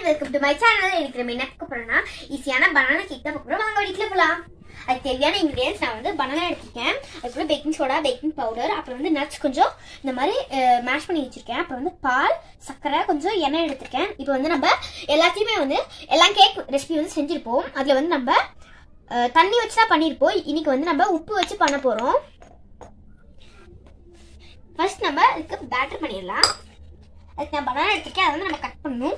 and welcome to my channel. இன்னைக்கு நம்ம என்ன பார்க்க போறோம்னா ஈஸியான பனானா கேக் தான் பார்க்க போறோம். வாங்க வீடியோக்குள்ள போலாம். அதுக்கு தேவையான இன்கிரிடியன்ட்ஸ் நான் வந்து பனானா எடுத்துக்கேன். அதுக்கு பேக்கிங் சோடா, பேக்கிங் பவுடர், அப்புறம் வந்து நட்ஸ் கொஞ்சம் இந்த மாதிரி மேஷ் பண்ணி வச்சிருக்கேன். அப்புறம் வந்து பால், சர்க்கரை, கொஞ்சம் எண்ணெய் எடுத்துருக்கேன். இப்போ வந்து நம்ம எல்லாத்தையுமே வந்து எல்லா கேக் ரெசிபி வந்து செஞ்சிருப்போம். அதில் வந்து நம்ம தண்ணி வச்சு தான் பண்ணியிருப்போம். இன்னைக்கு வந்து நம்ம உப்பு வச்சு பண்ண போறோம். ஃபர்ஸ்ட் நம்ம இதுக்கு பேட்டர் பண்ணிடலாம். அதுக்கு நான் பனானா எடுத்துருக்கேன். அதை வந்து நம்ம கட் பண்ணணும்.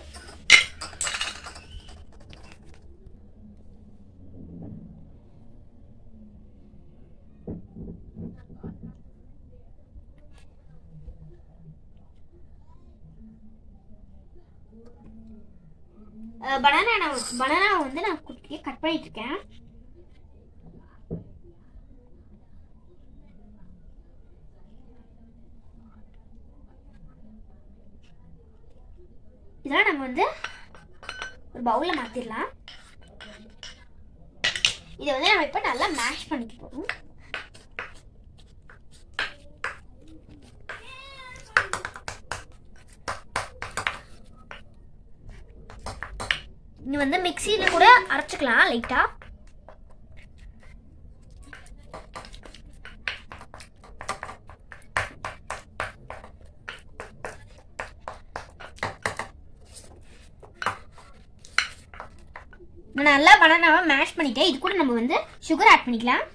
பனானா வந்து நான் குட்டியே கட் பண்ணிட்டு இருக்கேன். இதெல்லாம் நம்ம வந்து ஒரு பவுல்ல மாத்திரலாம். இதை வந்து நம்ம இப்ப நல்லா மேஷ் பண்ணிட்டு போறோம். இது வந்து மிக்ஸில கூட அரைச்சுக்கலாம் லைட்டா. நான் நல்லா பனானாவை மேஷ் பண்ணிட்டேன். இது கூட நம்ம வந்து சுகர் ஆட் பண்ணிக்கலாம்.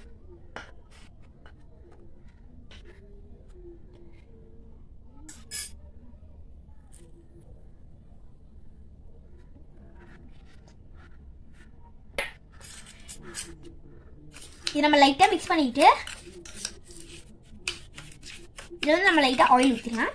இது நம்ம லைட்டா மிக்ஸ் பண்ணிட்டு இதுல வந்து நம்ம லைட்டா ஆயில் ஊத்திக்கலாம்.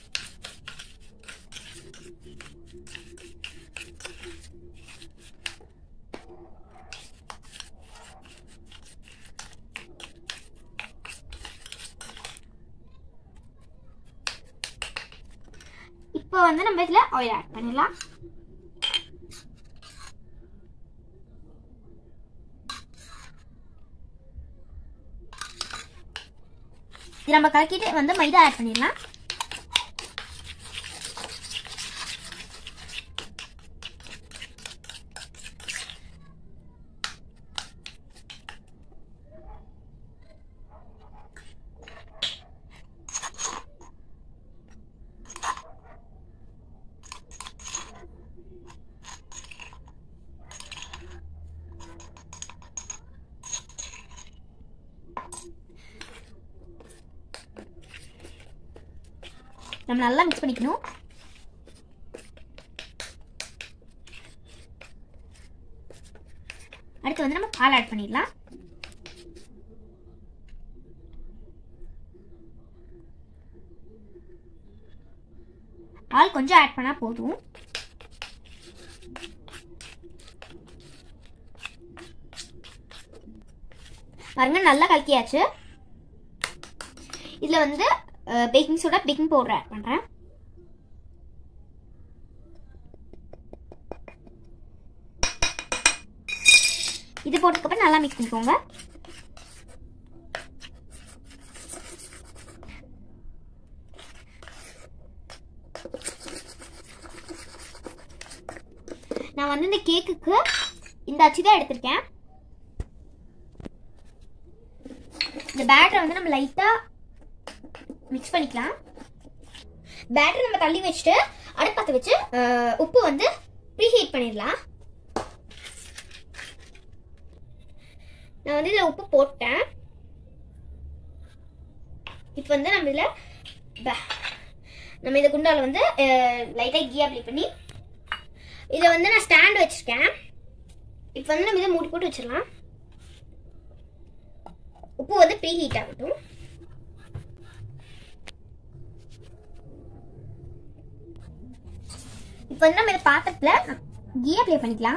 இப்போ வந்து நம்ம இதுல ஆயில் ஆட் பண்ணிடலாம். இது நம்ம கலக்கிட்டு வந்து மைதா ஆட் பண்ணிடலாம். நம்ம நல்லா மிக்ஸ் பண்ணிக்கணும். அடுத்து வந்து நம்ம பால் ஆட் பண்ணிடலாம். பால் கொஞ்சம் ஆட் பண்ணா போதும். பாருங்க நல்லா கலக்கியாச்சு. இதுல வந்து baking soda, baking powder add பண்றேன். இது போட்டதுக்கு அப்புறம் நல்லா மிக்ஸ் பண்ணிக்கோங்க. நான் வந்து இந்த கேக்குக்கு இந்த அச்சு தான் எடுத்திருக்கேன். இந்த பேட்டரை வந்து நம்ம லைட்டா மிக்ஸ் பண்ணிக்கலாம். பேட்டர் நம்ம தள்ளி வச்சுட்டு அடுப்பு பத்த வச்சு உப்பு வந்து ப்ரீஹீட் பண்ணிடலாம். நான் வந்து இதில் உப்பு போட்டேன். இப்போ வந்து நம்ம இதை குண்டால வந்து லைட்டாக கீ அப்ளை பண்ணி இதை வந்து நான் ஸ்டாண்ட் வச்சிருக்கேன். இப்போ வந்து நம்ம இதை மூடி போட்டு வச்சிடலாம். உப்பு வந்து ப்ரீஹீட் ஆகட்டும். இப்போ வந்து நம்ம இந்த பாத்திரத்துல கீ அப்ளை பண்ணிக்கலாம்.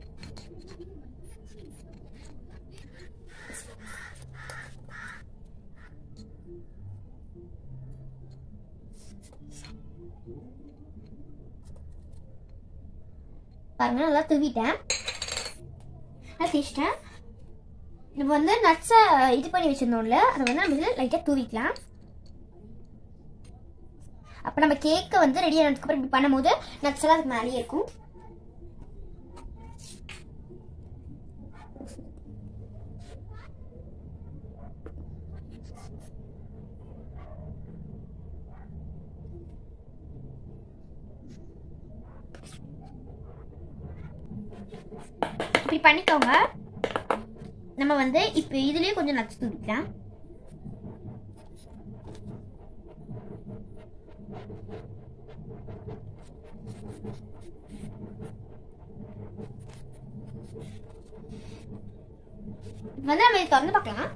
பாருங்க நல்லா தூவிட்டேன், தேய்ச்சிட்டேன். நம்ம வந்து நட்ஸை இது பண்ணி வச்சிருந்தோம்ல, அதை வந்து நம்ம லைட்டாக தூவிக்கலாம். அப்போ நம்ம கேக்கை வந்து ரெடி ஆனதுக்கு அப்புறம் இப்படி பண்ணும்போது நட்ஸ் எல்லாம் அதுக்கு மேலேயே இருக்கும். இப்படி பண்ணிக்கோங்க. நம்ம வந்து இப்போ இதுலயே கொஞ்சம் நட்ஸ் தூக்கிக்கலாம். வந்து நம்ம இதை திறந்து பார்க்கலாம்.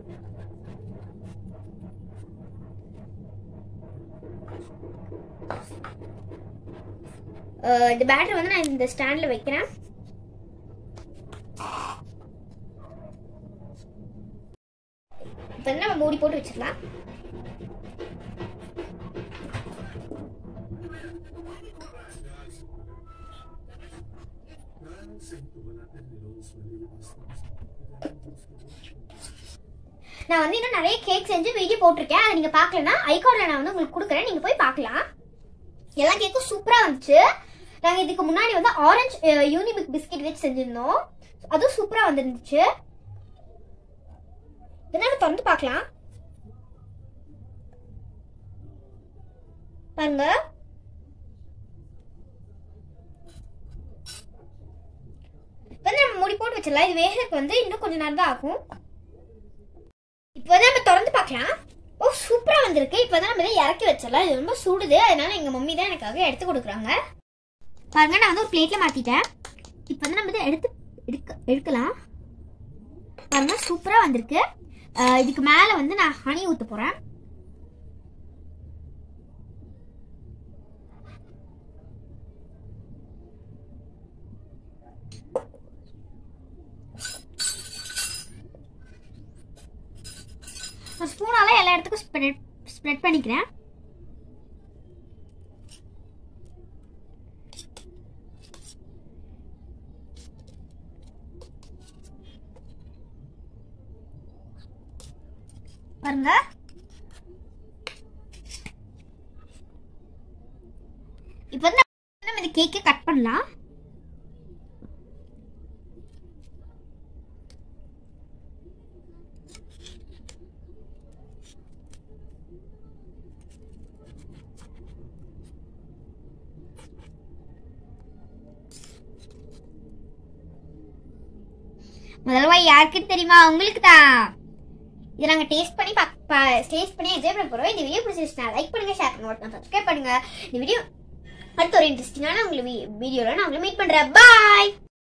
இந்த பேட்டரி வந்து நான் இந்த ஸ்டாண்ட்ல வைக்கிறேன். இப்போ நம்ம மூடி போட்டு வச்சிடலாம். நான் வந்து இன்னும் நிறைய கேக் செஞ்சு வீடியோ போட்டிருக்கேன். அதை நீங்க பார்க்கலன்னா ஐகார்ட்ல நான் வந்து உங்களுக்கு கொடுக்குறேன், நீங்க போய் பார்க்கலாம். எல்லா கேக்கும் சூப்பரா வந்துச்சு. நாங்க இதுக்கு முன்னாடி வந்து ஆரஞ்சு யூனிபிக் பிஸ்கெட் வச்சு செஞ்சிருந்தோம், அதுவும் சூப்பரா வந்துருந்துச்சு. இதனால திறந்து பார்க்கலாம். பாருங்க, வந்து நம்ம மூடி போட்டு வச்சிடலாம். இது வேகிறதுக்கு வந்து இன்னும் கொஞ்சம் நேரம் தான் ஆகும். இப்போ வந்து நம்ம திறந்து பார்க்கலாம். ஓ, சூப்பரா வந்திருக்கு. இப்போ வந்து நம்ம இதை இறக்கி வச்சிடலாம். இது ரொம்ப சூடுது, அதனால எங்க மம்மி தான் எனக்காக எடுத்து கொடுக்குறாங்க. பாருங்க, நான் வந்து ஒரு பிளேட்ல மாத்திட்டேன். இப்போ வந்து நம்ம இதை எடுக்கலாம். பாருங்க, சூப்பரா வந்திருக்கு. இதுக்கு மேல வந்து நான் ஹனி ஊத்த போறேன். ஸ்பூனால எல்லா இடத்துக்கும் ஸ்ப்ரெட் பண்ணிக்கிறேன். பாருங்க, இப்போ வந்து நம்ம இந்த கேக்கை கட் பண்ணலாம். முதல்ல யாருக்குன்னு தெரியுமா? உங்களுக்கு தான். இதை நாங்கள் டேஸ்ட் பண்ணி என்ஜாய் பண்ண போகிறோம். இந்த வீடியோ பிடிச்சிருச்சுன்னா லைக் பண்ணுங்க, ஷேர் பண்ணுங்க, சப்ஸ்கிரைப் பண்ணுங்க. இந்த வீடியோ அடுத்த ஒரு இன்ட்ரெஸ்டிங்கான உங்களுக்கு வீடியோவில் நான் உங்களை மீட் பண்ணுறேன். பாய்.